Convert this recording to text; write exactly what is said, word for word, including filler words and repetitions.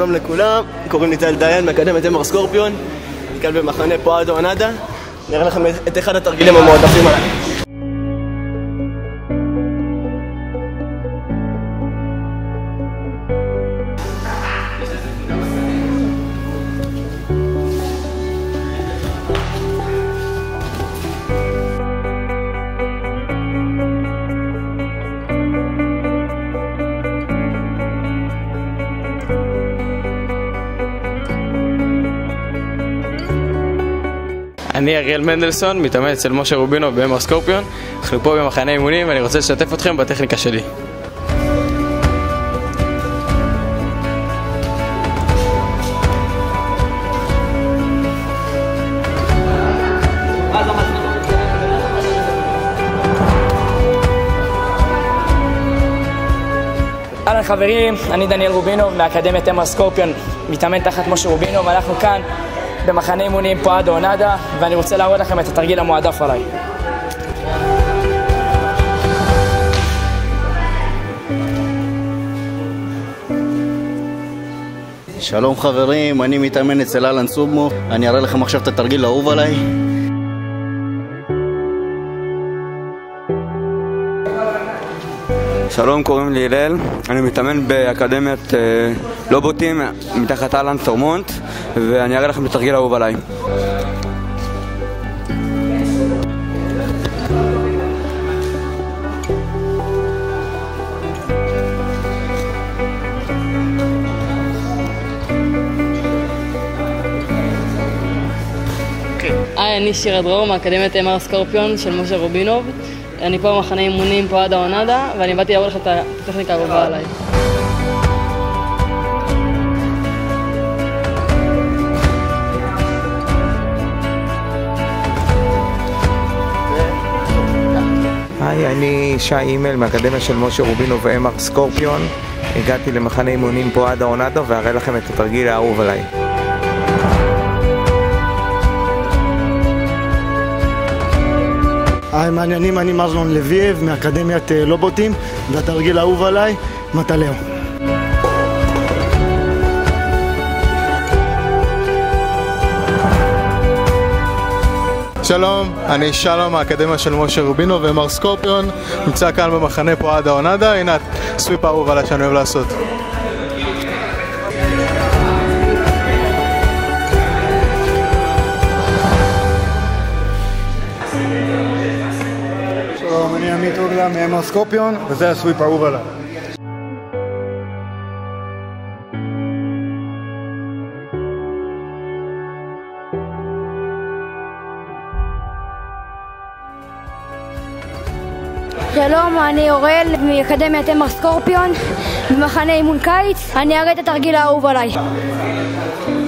שלום לכולם, קוראים לי טל דיין מאקדמיית אמר סקורפיון, כאן במחנה פוררדה אונדה. נראה לכם את אחד התרגילים המועדפים עליי. אני אריאל מנדלסון, מתאמן אצל משה רובינו באמר סקורפיון. אנחנו פה במחנה אימונים ואני רוצה לשתף אתכם בטכניקה שלי. אהלן חברים, אני דניאל רובינו מאקדמיית אמר סקורפיון, מתאמן תחת משה רובינו, ואנחנו כאן במחנה אימונים פוררדה אונדה, ואני רוצה להראות לכם את התרגיל המועדף עליי. שלום חברים, אני מתאמן אצל אלן סובמו. אני אראה לכם עכשיו את התרגיל האהוב עליי. שלום, קוראים לי הלל, אני מתאמן באקדמיית לובוטים מתחת אלן סורמונט, ואני אראה לכם את התרגיל האהוב עליי. היי, אני שירה דרור מאקדמיית אמר סקורפיון של משה רובינוב. אני פה במחנה אימונים פוררדה אונדה, ואני באתי להראות לכם את הטכניקה האהובה עליי. היי, אני שי אימל מהאקדמיה של משה רובינו ואמר סקורפיון. הגעתי למחנה אימונים פוררדה אונדה ואראה לכם את התרגיל האהוב עליי. היי, מעניינים, אני מרזלון לוייב מאקדמיית לובוטים, והתרגיל האהוב עליי, מטלאו. שלום, אני שלום מהאקדמיה של משה רובינו ואמר סקורפיון, נמצא כאן במחנה פוררדה אונדה. הנה הסוויפ האהוב עליי שאני אוהב לעשות. שלום, אני עמית אוגלה מאמר סקורפיון, וזה הסוויפ האהוב עליי. שלום, אני אורל מאקדמיית אמר סקורפיון במחנה אימון קיץ. אני אראה את התרגיל האהוב עליי.